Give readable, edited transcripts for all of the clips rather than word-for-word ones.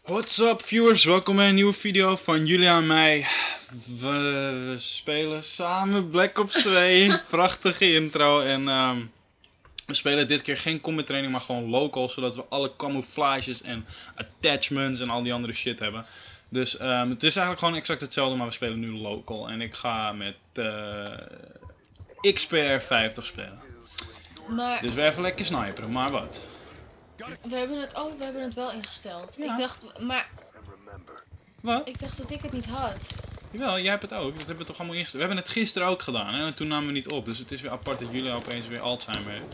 What's up viewers, welkom bij een nieuwe video van Julia en mij. We spelen samen Black Ops 2, prachtige intro en we spelen dit keer geen combat training, maar gewoon local, zodat we alle camouflages en attachments en al die andere shit hebben. Dus het is eigenlijk gewoon exact hetzelfde, maar we spelen nu local en ik ga met XPR 50 spelen. Maar Dus we even lekker sniperen, maar wat? we hebben het wel ingesteld. Ja. Wat? Ik dacht dat ik het niet had. Jawel, jij hebt het ook. Dat hebben we toch allemaal ingesteld. We hebben het gisteren ook gedaan, hè? En toen namen we niet op. Dus het is weer apart dat Julia opeens weer Alzheimer heeft.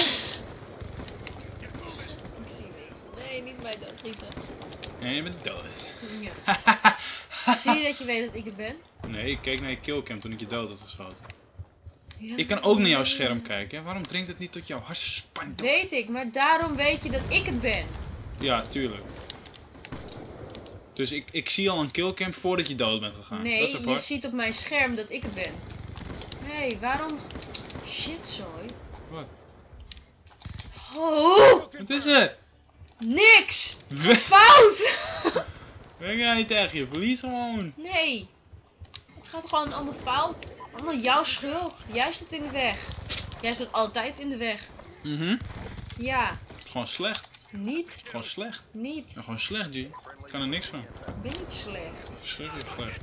Ik zie niks. Nee, niet mij doodschieten. En je bent dood. Ja. Zie je dat je weet dat ik het ben? Nee, ik keek naar je killcam toen ik je dood had geschoten. Ja. Ik kan ook naar jouw scherm kijken. Waarom dringt het niet tot jouw hartspan door? Weet ik, maar daarom weet je dat ik het ben. Ja, tuurlijk. Dus ik zie al een killcam voordat je dood bent gegaan. Nee, dat is je apart. ziet op mijn scherm dat ik het ben. Hé, waarom... Shit, sorry. Wat? Oh, Wat is het? niks! Fout! Ben jij niet tegen je verlies gewoon? Nee. Het gaat gewoon allemaal fout. Allemaal jouw schuld. Jij zit in de weg. Jij staat altijd in de weg. Ja, Gewoon slecht. niet. Gewoon slecht. Niet. Ja, gewoon slecht, G. Ik kan er niks van. Ik ben niet slecht. Verschrikkelijk slecht.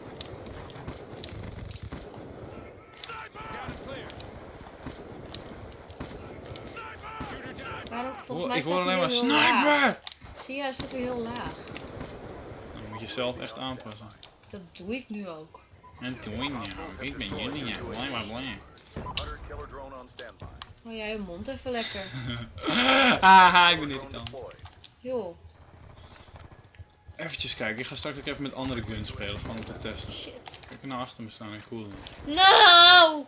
Waarom? Volgens mij Ik staat hoor hij alleen weer maar heel laag. sniper! Zie je, hij staat weer heel laag. Dan moet je zelf echt aanpassen. Dat doe ik nu ook. En toen ja, ik ben jullie ja, blij maar blij. Hou jij je mond even lekker. Haha, ik ben irritant. Joh, Eventjes kijken, ik ga straks ook even met andere guns spelen, gewoon om te testen. shit. Kijk naar achter me staan en cool. Nou!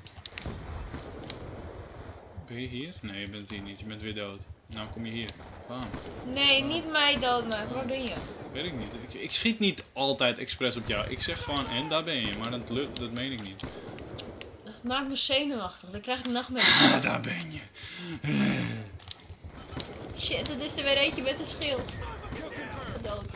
Ben je hier? Nee, je bent hier niet, je bent weer dood. Nou kom je hier. Bam. Nee, niet mij doodmaken. Waar ben je? Weet ik niet. Ik schiet niet altijd expres op jou. Ik zeg gewoon en daar ben je, maar dat meen ik niet. Dat maakt me zenuwachtig. Dan krijg ik nachtmerries. Daar ben je. Shit, het is er weer eentje met een schild. Dood.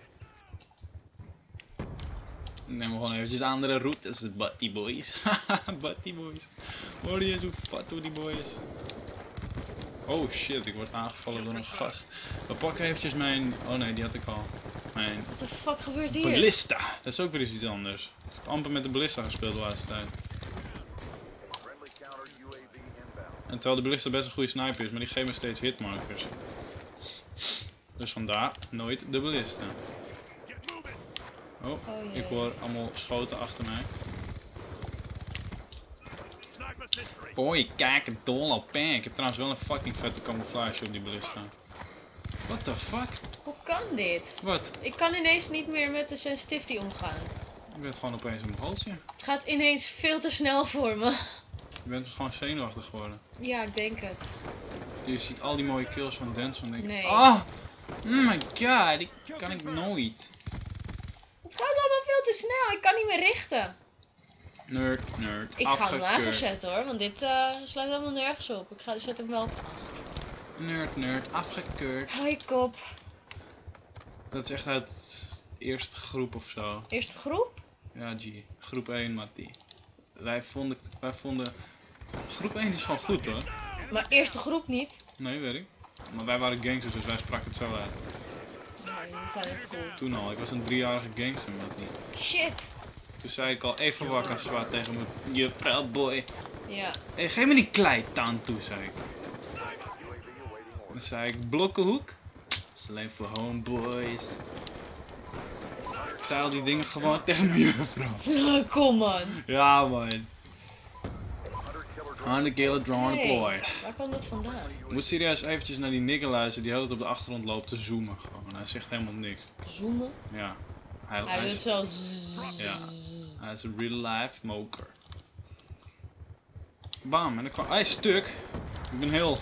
Neem gewoon eventjes andere routes, Batty Boys. Batty Boys. Hoor je eens hoe fat hoe die boy is? Oh shit, ik word aangevallen door een gast. We pakken eventjes mijn... Oh nee, die had ik al. Mijn Wat de fuck gebeurt hier? ballista. Dat is ook weer eens iets anders. Ik heb amper met de ballista gespeeld de laatste tijd. En terwijl de ballista best een goede sniper is, maar die geeft me steeds hitmarkers. Dus vandaar nooit de ballista. Oh, Oh, ik hoor allemaal schoten achter mij. Boy, kijk het dol op pen. Ik heb trouwens wel een fucking vette camouflage op die ballista. What the fuck? Hoe kan dit? Wat? Ik kan ineens niet meer met de sensitivity omgaan. Je bent gewoon opeens een goaltje. Het gaat ineens veel te snel voor me. Je bent gewoon zenuwachtig geworden. Ja, ik denk het. Je ziet al die mooie kills van Denson en denk Nee. oh my god, die kan ik nooit. Het gaat allemaal veel te snel. Ik kan niet meer richten. Nerd. Ik ga hem Afgekeurd. lager zetten hoor, want dit slaat helemaal nergens op. Zet hem wel op 8. Nerd, afgekeurd. Hou je kop. Dat is echt uit eerste groep of zo. Eerste groep? Ja, G. Groep 1, Mattie. Wij vonden... Groep 1 is gewoon goed hoor. Maar eerste groep niet. Nee, weet ik. Maar wij waren gangsters, dus wij spraken het zo uit. Nee, die zijn echt cool. Toen al, ik was een 3-jarige gangster, Mattie. Shit. Toen zei ik al even wakker zwaar tegen mijn juffrouw boy. Ja. Hé, geef me die kleitaan toe, zei ik. Dan zei ik, blokkenhoek. Dat is alleen voor homeboys. Ik zei al die dingen gewoon tegen mijn juffrouw. Kom man. Ja man. On the killer drawn Hey, deployed. waar kwam dat vandaan? Je moet serieus eventjes naar die nigger luisteren die altijd op de achtergrond loopt te zoomen gewoon. Hij zegt helemaal niks. Zoomen? Ja. Hij Hij doet is, zo. ja. Hij is een real life moker. Bam, en dan kwam hij stuk. Ik ben heel.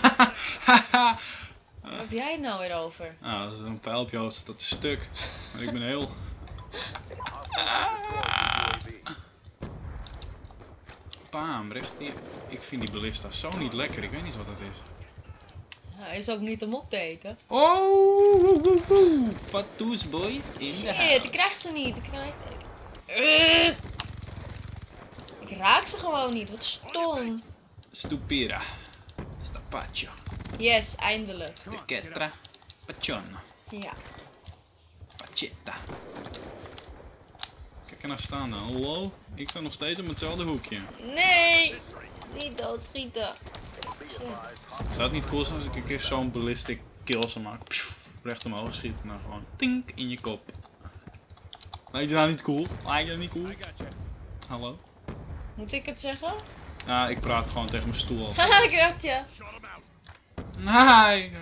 Waar heb jij het nou weer over? Nou, dat is een pijl op je hoofd, dat is stuk. Maar ik ben heel. Bam, recht hier. Ik vind die ballista zo niet lekker, ik weet niet wat het is. Hij is ook niet om op te eten. Oh, Fatsoes boys in de Shit, house. ik krijg ze niet. Ik raak ze gewoon niet, wat stom. Stupira. Stapaccio. Yes, eindelijk. Tequetra. Pachon. Ja. Pachetta. Kijk er nou staan dan. Hallo? Ik sta nog steeds op hetzelfde hoekje. Nee! Niet doodschieten. Shit. Zou het niet cool zijn als ik een keer zo'n ballistic kill zou maken? Pjoef, recht omhoog schieten en dan gewoon tink in je kop. Lijkt je nou niet cool? Lijkt je nou niet cool? Hallo? Moet ik het zeggen? Nou, ik praat gewoon tegen mijn stoel. Haha, ik raak je. Nee.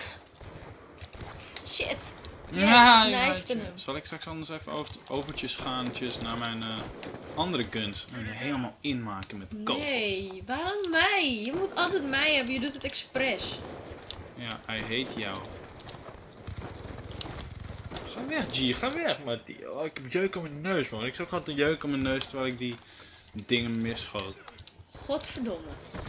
Shit. Yes, Nee, knijfde hem. zal ik straks anders even overtjes gaan naar mijn andere guns en die helemaal inmaken met kogels? Nee, waarom mij? Je moet altijd mij hebben, je doet het expres. Ja, hij heet jou. Ga weg, G, ga weg, Mattie. Oh, ik heb jeuk aan mijn neus, man. Ik zat gewoon te jeuken aan mijn neus terwijl ik die dingen misschoot. Godverdomme.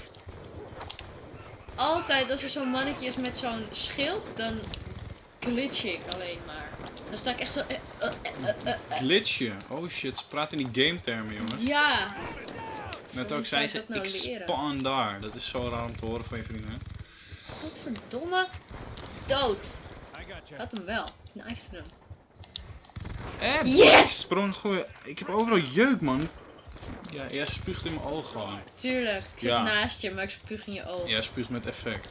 Altijd als er zo'n mannetje is met zo'n schild, dan glitch ik alleen maar. Dan sta ik echt zo... Glitchen. Oh shit, ze praten in die game termen, jongens. Ja. Net Wie ook zei zou ze, dat nou ik leren? spawn daar. Dat is zo raar om te horen van je vrienden. Godverdomme. Dood. Ik had hem wel. Knijfde hem. Yes! Sprong gewoon. Ik heb overal jeuk, man. Ja, jij spuugt in mijn oog gewoon. Tuurlijk. Ik zit Ja. naast je, maar ik spuug in je oog. Jij spuugt met effect.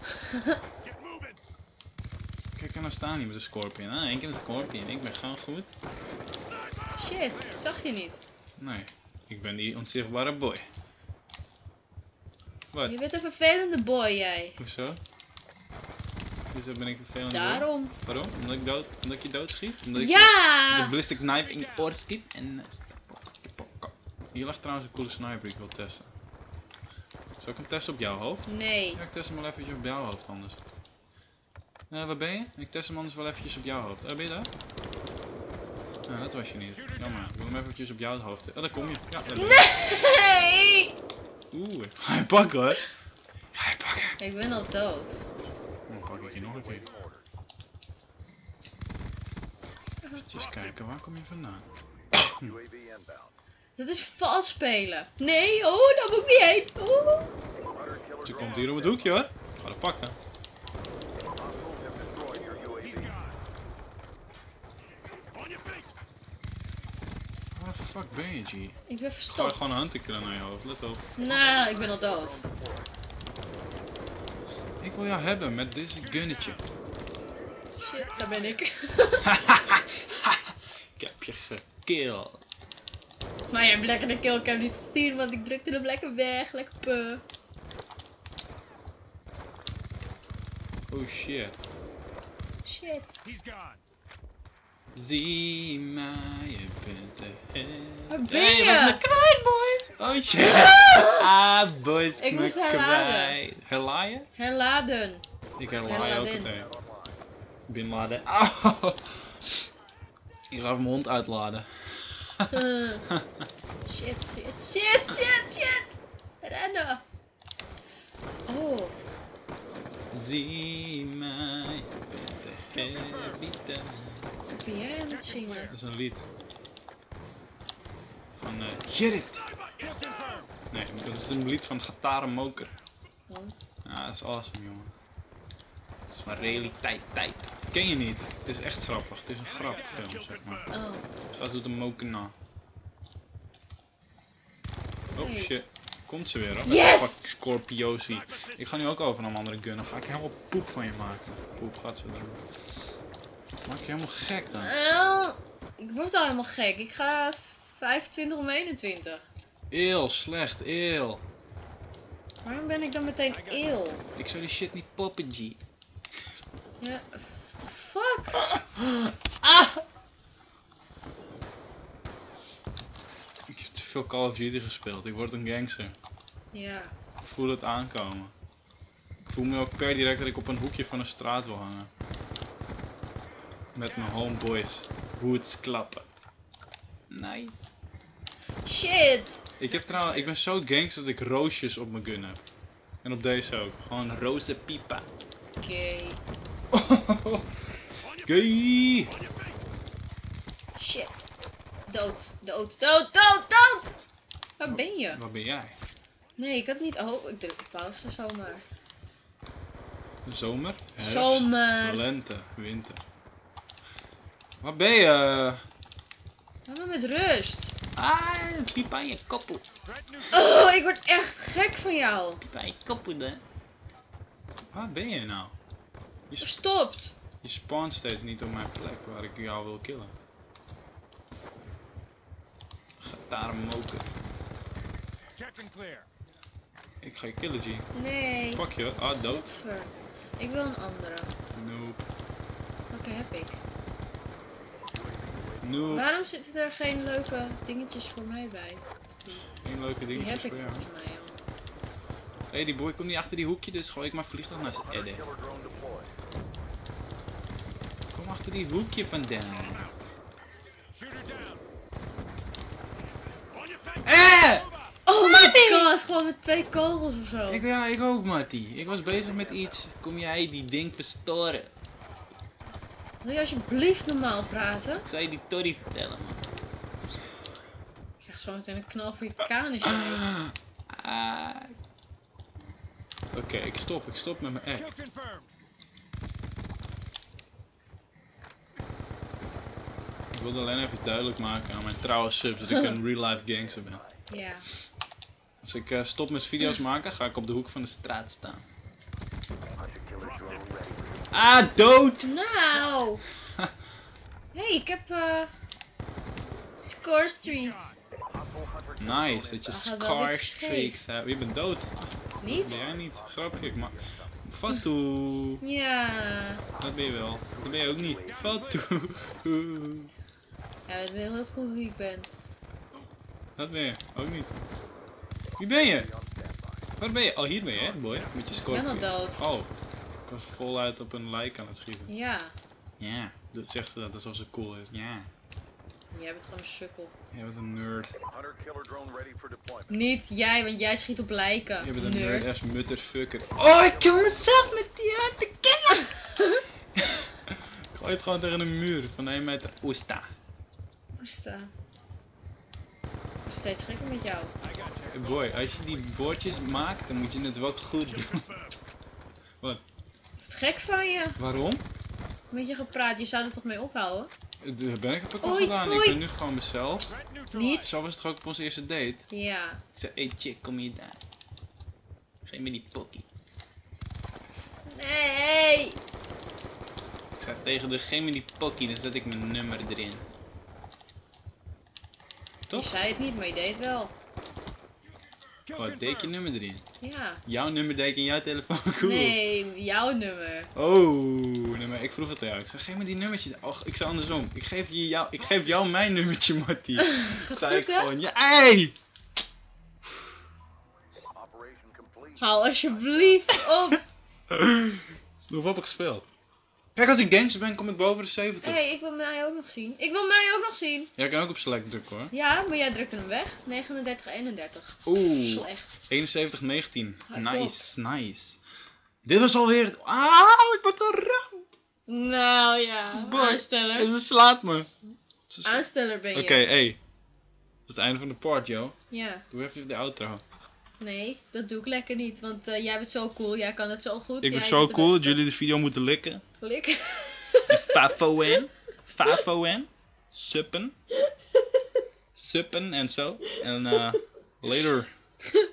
Kijk er nou staan hier met de Scorpion. Ah, één keer een Scorpion. Ik ben gewoon goed. Shit, ik zag je niet. Nee, ik ben die onzichtbare boy. Wat? Je bent een vervelende boy, jij. Hoezo? Hoezo ben ik vervelend? boy? Daarom. Waarom? Omdat ik je doodschiet? Omdat ik Ja! de ballistic knife in je oor schiet en... Hier lag trouwens een coole sniper die ik wil testen. Zal ik hem testen op jouw hoofd? Nee. Ja, ik test hem wel eventjes op jouw hoofd anders. Waar ben je? Ik test hem anders wel eventjes op jouw hoofd. Ben je daar? Nou, dat was je niet. Jammer. Ik wil hem eventjes op jouw hoofd. Oh, daar kom je. Ja, daar ben je. Nee! Oeh, ga je pakken hoor. Ga je pakken. Ik ben al dood. Dan pak ik je nog een keer. Even kijken, waar kom je vandaan? Dat is vals spelen. Nee, oh, daar moet ik niet heen. Oh. Ze komt hier om het hoekje hoor. Ik ga het pakken. Waar de fuck ben je, G? Ik ben Ik ga verstopt. gewoon een hunterkiller naar je hoofd, let op. Nou, ik ben al dood. Ik wil jou hebben met deze gunnetje. Shit, daar ben ik. Ik heb je gekill. Maar je hebt lekker de killcam niet gezien, want ik drukte hem lekker weg. Lekker puh. Oh shit. Shit. Zie mij, je bent de Waar ben Hey, je? was me kwijt, boy. Oh shit. Ah, boys, Ik me moest herladen. kwijt. Herlaaien? Herladen. Ik herlaai ook Herladen. meteen. Binladen. Auw. Ik ga mijn hond uitladen. Shit, shit, shit, shit, shit. Rennen. Oh. Zie mij, je bent de helden. Wat ben jij aan het zingen? Dat is een lied. Van Gerrit. Nee, dat is een lied van Gatare Moker. Oh. Ja, dat is awesome, jongen. Het is van realiteit, tijd. Ken je niet? Het is echt grappig. Het is een grapfilm, zeg maar. Oh. Gast doet een moker na. Oh Hey. shit. Komt ze weer, hoor. Yes! Fuck Scorpiosi. Ik ga nu ook over naar een andere gun. Dan ga ik helemaal poep van je maken. Poep gaat ze doen. Maak je helemaal gek dan. Ik word al helemaal gek. Ik ga 25 om 21. Eeuw, slecht, eeuw. Waarom ben ik dan meteen ill? Ik zou die shit niet poppen, G. Ja, what the fuck? Ik heb te veel Call of Duty gespeeld. Ik word een gangster. Ja. Ik voel het aankomen. Ik voel me ook per direct dat ik op een hoekje van een straat wil hangen. Met mijn homeboys. Woods klappen. Nice. Shit! Ik ben zo gangster dat ik roosjes op mijn gun heb. En op deze ook. Gewoon roze pipa. Gay. Gay. Shit. Dood. Dood. Dood. Dood. Dood. Waar ben je? Waar ben jij? Nee, ik had niet... Oh, ik druk op pauze zomaar. Zomer? Herfst, Zomer. lente, winter. Waar ben je? Laat me met rust. Ah, piep aan je koppel. Oh, ik word echt gek van jou. Piep aan je koppel, hè. Waar ben je nou? Stopt. Je spawnt steeds niet op mijn plek waar ik jou wil killen. Ga daar moken. Ik ga je killen, G. Nee. Pak je. Ah, dood. Godver. Ik wil een andere. Nope. Welke heb ik? Nope. Waarom zitten er geen leuke dingetjes voor mij bij? Geen leuke Die dingetjes heb ik voor jou. volgens mij al. Hé, die boy komt niet achter die hoekje, dus gooi ik maar vliegtuig naar zijn edde. Kom achter die hoekje vandaan. Oh my god, gewoon met 2 kogels of zo. Ik ook, Mattie. Ik was bezig met iets. Kom jij die ding verstoren? Wil je alsjeblieft normaal praten? Ik zou je die Tory vertellen, man. Ik krijg zo meteen een knal voor je kanus. Ah. Oké, ik stop met mijn act. Ik wilde alleen even duidelijk maken aan mijn trouwe subs dat ik een real life gangster ben. Ja. Als ik stop met video's maken, ga ik op de hoek van de straat staan. Ah, dood! Nou. Hey, ik heb score streaks. Nice, dat je Dat gaat wel scar weer streaks hebt. Je bent dood. Niet? Ben jij niet? Grapje, maar... Fatou. Ja. Dat ben je wel. Dat ben je ook niet. Fatou. Ja, weet wel heel goed wie ik ben. Dat ben je ook niet. Wie ben je? Waar ben je? Oh, hier ben je, hè, boy? Met je Ik scorpion. ben al dood. Oh, ik was voluit op een lijk aan het schieten. Ja. Ja, dat zegt ze dat alsof ze cool is. Ja. Jij bent gewoon een sukkel. Jij bent een nerd. Niet jij, want jij schiet op lijken. Jij bent een nerd Nerd. as mutterfucker. Oh, ik kill mezelf met die uit de killen! Ik gooi het gewoon tegen een muur van 1 meter. Oesta. Oesta. Ik word steeds gekker met jou. Hey boy, als je die woordjes maakt, dan moet je het wel goed doen. Wat? Wat gek van je. Waarom? Met je gepraat, je zou er toch mee ophouden? Dat heb ik al Oei, gedaan. oei. Ik ben nu gewoon mezelf. Niet? Zo was het toch ook op onze eerste date? Ja. Ik zei, hey chick, kom hier daar. Geef me die pokkie. Nee. Ik zei tegen de, geef me die pokkie, dan zet ik mijn nummer erin. Je Toch? zei het niet, maar je deed het wel. Wat, deed je nummer erin? Ja. Jouw nummer deed ik in jouw telefoon, cool. Nee, jouw nummer. Oh, nee, maar ik vroeg het aan jou. Ik zei, geef me die nummertje. Och, ik zei andersom. Ik geef jou mijn nummertje, Mattie. Zei ik goed, hè? gewoon, ja, hey! Hou alsjeblieft op. Hoeveel heb ik gespeeld? Kijk, als ik gangster ben, kom ik boven de 70. Hé, ik wil mij ook nog zien. Ik wil mij ook nog zien. Jij kan ook op select drukken, hoor. Ja, maar jij drukte hem weg. 39-31. Oeh, Slecht. 71-19. Ja, Nice, nice. Dit was alweer het... Auw, ik word geramd. Nou ja, aansteller. Ze slaat me. Aansteller ben je. Oké, hey. Dat is het einde van de part, joh. Ja. Doe even de outro. Nee, dat doe ik lekker niet. Want jij bent zo cool. Jij kan het zo goed. Ik jij ben zo bent de cool dat beste. jullie de video moeten likken. Klik. En Fafo-en. Fafo-en. Suppen. Suppen en zo. En later.